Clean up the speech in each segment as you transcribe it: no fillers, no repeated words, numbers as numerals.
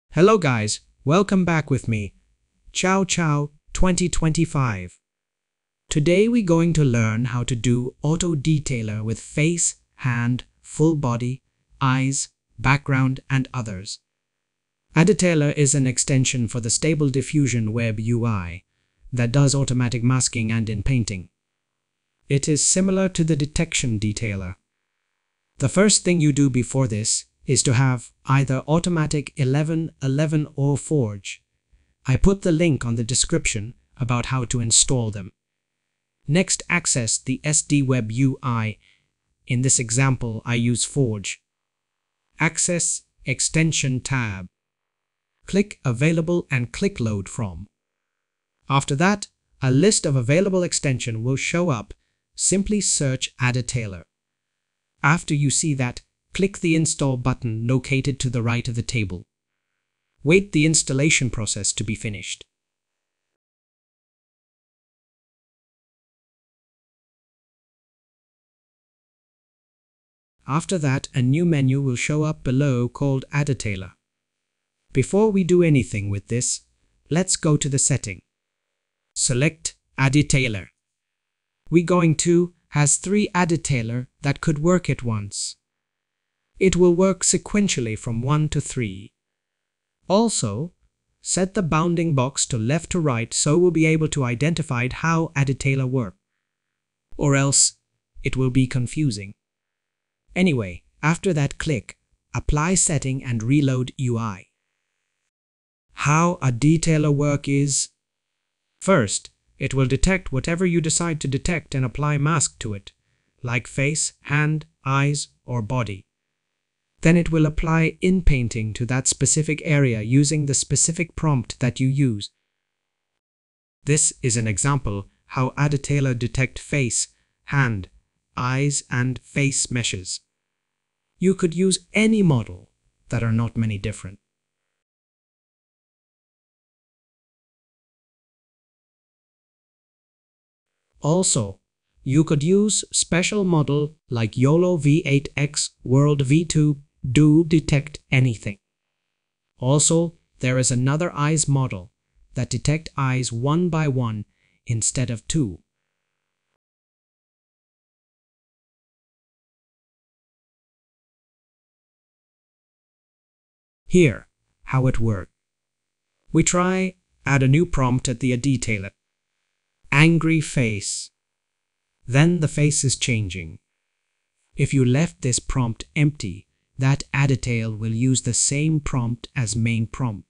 Hello guys, welcome back with me. Ciao Ciao 2025. Today we're going to learn how to do auto detailer with face, hand, full body, eyes, background and others. ADetailer is an extension for the Stable Diffusion WebUI that does automatic masking and inpainting. It is similar to the detection detailer. The first thing you do before this is to have either automatic 1111 or Forge. I put the link on the description about how to install them. Next, access the SD WebUI. In this example, I use Forge. Access Extension tab. Click Available and click Load From. After that, a list of available extensions will show up. Simply search ADetailer. After you see that, click the Install button located to the right of the table. Wait the installation process to be finished. After that, a new menu will show up below called ADetailer. Before we do anything with this, let's go to the setting. Select ADetailer. We're going to has 3 ADetailer that could work at once. It will work sequentially from 1 to 3. Also, set the bounding box to left to right so we'll be able to identify how ADetailer works. Or else, it will be confusing. Anyway, after that click Apply Setting and Reload UI. How ADetailer work is: first, it will detect whatever you decide to detect and apply mask to it, like face, hand, eyes, or body. Then it will apply inpainting to that specific area using the specific prompt that you use. This is an example how ADetailer detect face, hand, eyes, and face meshes. You could use any model that are not many different. Also, you could use special model like YOLO V8X World V2 do detect anything. Also, there is another eyes model that detect eyes one by one instead of 2. Here, how it works. We try add a new prompt at the ADetailer. Angry face. Then the face is changing. If you left this prompt empty, that ADetailer will use the same prompt as main prompt.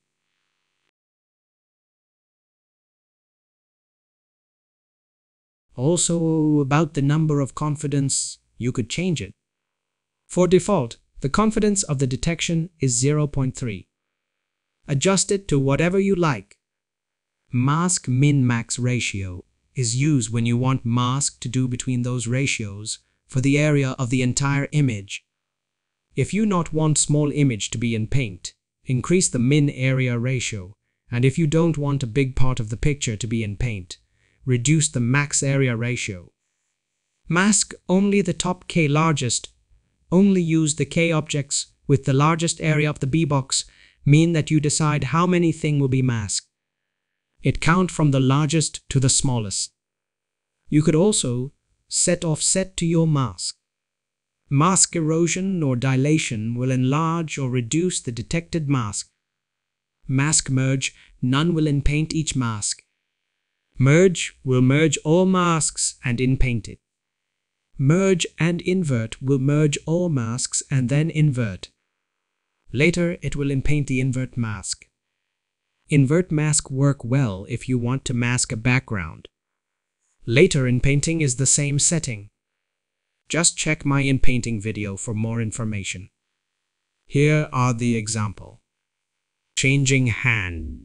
Also, about the number of confidence, you could change it. For default, the confidence of the detection is 0.3. Adjust it to whatever you like. Mask min-max ratio is used when you want mask to do between those ratios for the area of the entire image. If you not want small image to be in paint, increase the min area ratio, and if you don't want a big part of the picture to be in paint, reduce the max area ratio. Mask only the top K largest. Only use the K objects with the largest area of the B box, mean that you decide how many thing will be masked. It count from the largest to the smallest. You could also set offset to your mask. Mask erosion or dilation will enlarge or reduce the detected mask. Mask merge, none will inpaint each mask. Merge will merge all masks and inpaint it. Merge and invert will merge all masks and then invert. Later, it will inpaint the invert mask. Invert mask work well if you want to mask a background. Later inpainting is the same setting. Just check my inpainting video for more information. Here are the example. Changing hand.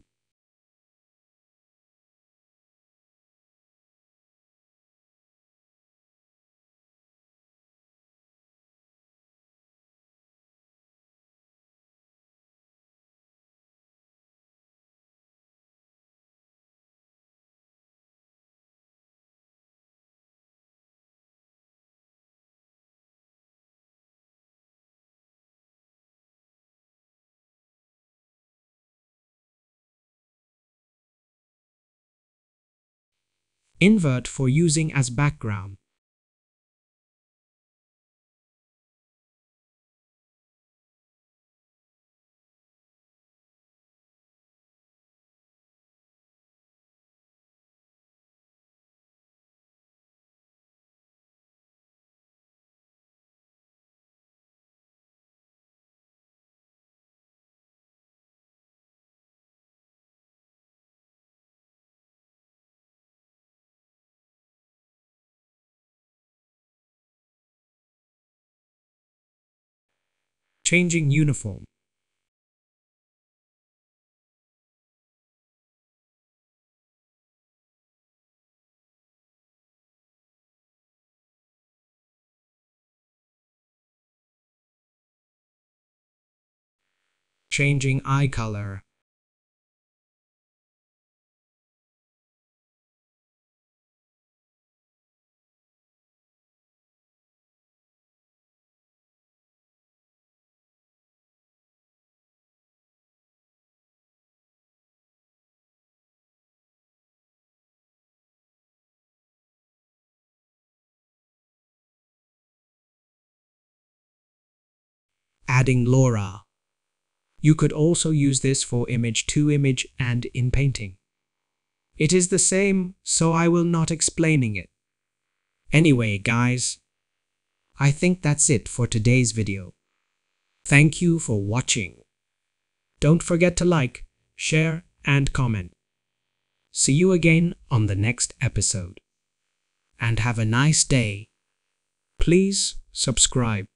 Invert for using as background. Changing uniform. Changing eye color. Adding LoRa. You could also use this for image to image and inpainting. It is the same, so I will not explaining it. Anyway, guys, I think that's it for today's video. Thank you for watching. Don't forget to like, share, and comment. See you again on the next episode. And have a nice day. Please subscribe.